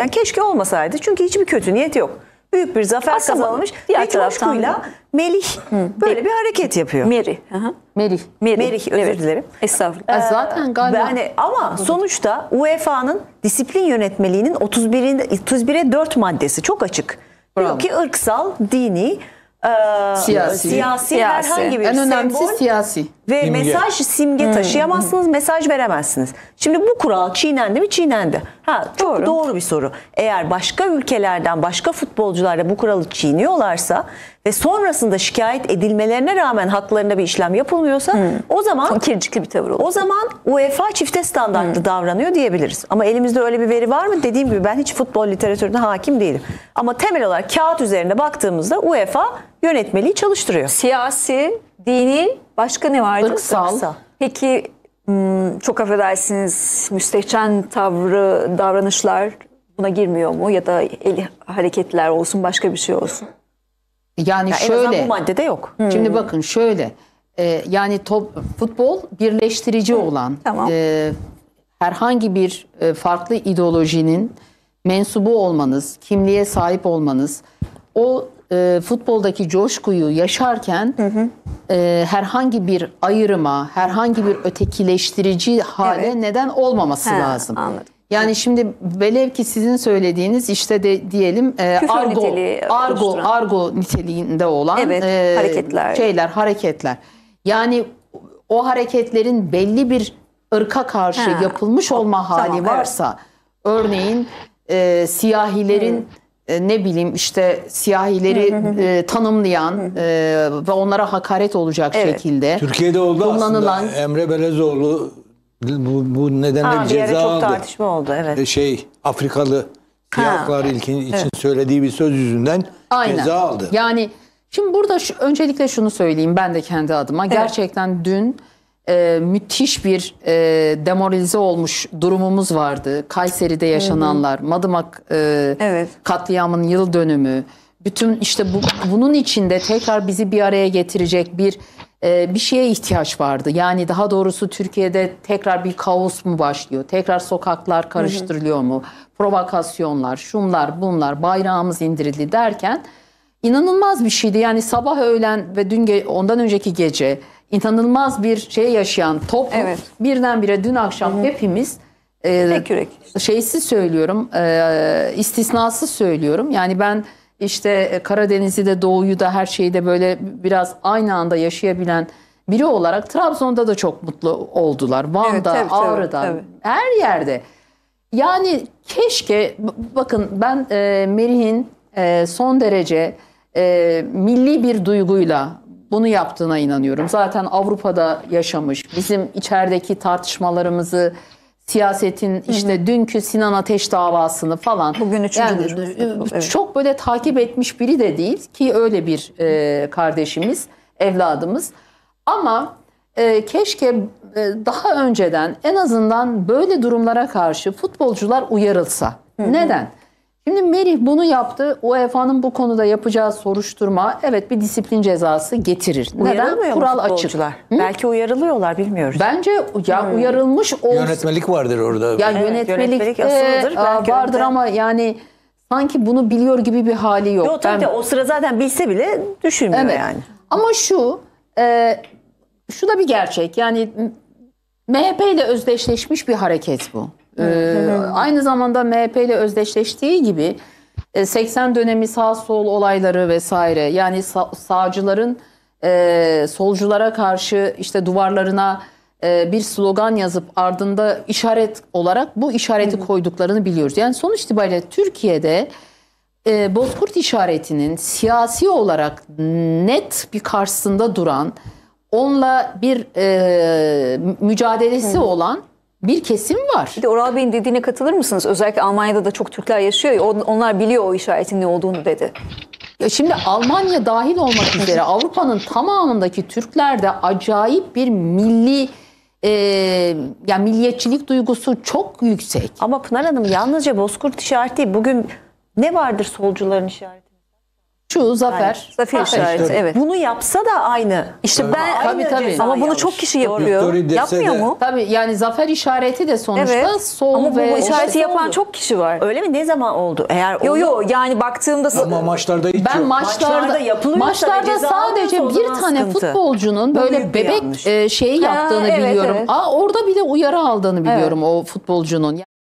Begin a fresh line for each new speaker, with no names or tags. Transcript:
Yani keşke olmasaydı çünkü hiçbir kötü niyet yok. Büyük bir zafer kazanılmış ve coşkuyla Melih böyle bir hareket yapıyor.
Merih,
özür dilerim.
Estağfurullah.
Zaten galiba.
Yani ama sonuçta UEFA'nın disiplin yönetmeliğinin 31'e 4 maddesi çok açık. Diyor ki ırksal, dini, siyasi herhangi bir
en önemlisi
sembol
siyasi
ve
simge.
mesaj, simge taşıyamazsınız, mesaj veremezsiniz. Şimdi bu kural çiğnendi mi? Çiğnendi. Çok doğru bir soru. Eğer başka ülkelerden başka futbolcular da bu kuralı çiğniyorlarsa ve sonrasında şikayet edilmelerine rağmen haklarında bir işlem yapılmıyorsa o zaman
kircikli bir tavır olur.
O zaman UEFA çifte standartlı davranıyor diyebiliriz. Ama elimizde öyle bir veri var mı? Dediğim gibi ben hiç futbol literatürüne hakim değilim. Ama temel olarak kağıt üzerine baktığımızda UEFA yönetmeliği çalıştırıyor.
Siyasi, dini, başka ne vardı?
Irksal.
Peki çok affedersiniz, müstehcen davranışlar buna girmiyor mu? Ya da el hareketler olsun, başka bir şey olsun.
Yani
En
şöyle.
azından bu maddede yok.
Şimdi bakın şöyle. Yani futbol birleştirici olan herhangi bir farklı ideolojinin mensubu olmanız, kimliğe sahip olmanız, o futboldaki coşkuyu yaşarken herhangi bir ayrıma, herhangi bir ötekileştirici hale neden olmaması lazım.
Anladım.
Yani şimdi velev ki sizin söylediğiniz işte de diyelim argo niteliğinde olan hareketler. Yani o hareketlerin belli bir ırka karşı yapılmış olma hali varsa, örneğin siyahilerin ne bileyim işte siyahileri tanımlayan ve onlara hakaret olacak şekilde
Türkiye'de oldu aslında. Emre Belezoğlu bu nedenle ceza
çok
aldı.
tartışma oldu.
Afrikalı siyahlar için söylediği bir söz yüzünden ceza aldı.
Yani şimdi burada öncelikle şunu söyleyeyim ben de kendi adıma. Gerçekten dün müthiş bir demoralize olmuş durumumuz vardı. Kayseri'de yaşananlar, Madımak katliamının yıl dönümü. Bütün işte bunun içinde tekrar bizi bir araya getirecek bir şeye ihtiyaç vardı. Yani daha doğrusu Türkiye'de tekrar bir kaos mu başlıyor? Tekrar sokaklar karıştırılıyor mu? Provokasyonlar, şunlar, bunlar, bayrağımız indirildi derken inanılmaz bir şeydi. Yani sabah, öğlen ve ondan önceki gece inanılmaz bir şey yaşayan toplum birdenbire dün akşam hepimiz şeysiz söylüyorum, istisnasız söylüyorum. Yani ben işte Karadeniz'i de Doğu'yu da her şeyi de böyle biraz aynı anda yaşayabilen biri olarak Trabzon'da da çok mutlu oldular. Van'da, Ağrı'da, her yerde. Yani keşke bakın ben Merih'in son derece milli bir duyguyla bunu yaptığına inanıyorum. Zaten Avrupa'da yaşamış, bizim içerideki tartışmalarımızı, siyasetin işte dünkü Sinan Ateş davasını falan
bugün
çok böyle takip etmiş biri de değil ki öyle bir kardeşimiz, evladımız. Ama keşke daha önceden en azından böyle durumlara karşı futbolcular uyarılsa. Neden? Şimdi Merih bunu yaptı. UEFA'nın bu konuda yapacağı soruşturma bir disiplin cezası getirir. Neden? Kural açık.
Belki uyarılıyorlar, bilmiyoruz.
Bence uyarılmış olsun.
Yönetmelik vardır orada.
Ya yönetmelik asılıdır. Vardır ama yani sanki bunu biliyor gibi bir hali yok.
Yok tabii o sıra zaten bilse bile düşünmüyor yani.
Ama şu da bir gerçek. Yani MHP ile özdeşleşmiş bir hareket bu. Aynı zamanda MHP ile özdeşleştiği gibi 80 dönemi sağ sol olayları vesaire, yani sağcıların solculara karşı işte duvarlarına bir slogan yazıp ardında işaret olarak bu işareti koyduklarını biliyoruz. Yani sonuç itibariyle Türkiye'de Bozkurt işaretinin siyasi olarak net bir karşısında duran, onunla bir mücadelesi olan bir kesim var.
Bir de Oral Bey'in dediğine katılır mısınız? Özellikle Almanya'da da çok Türkler yaşıyor ya, onlar biliyor o işaretin ne olduğunu dedi.
Şimdi Almanya dahil olmak üzere Avrupa'nın tamamındaki Türklerde acayip bir yani milliyetçilik duygusu çok yüksek.
Ama Pınar Hanım, yalnızca Bozkurt işareti değil. Bugün ne vardır solcuların işareti?
Şu zafer.
Zafer işareti, evet.
Bunu yapsa da aynı.
İşte ben
Tabii.
ama bunu çok kişi yapıyor.
Victory dese
Yapmıyor
de-
mu?
Tabii yani zafer işareti de sonuçta
Evet.
sol
Ama bu
ve
işareti yapan
oldu.
çok kişi var.
Öyle mi? Ne zaman oldu? Eğer
Yo yani baktığımda
Ama maçlarda hiç
ben
yok.
Maçlarda yapılıyorsa
maçlarda
ve ceza
sadece
alıyorsa o
bir
zaman
tane
sıkıntı.
futbolcunun
Bu
böyle
büyük bir
bebek
yanlış.
şeyi yaptığını
evet,
biliyorum.
evet.
Orada bile uyarı aldığını biliyorum o futbolcunun.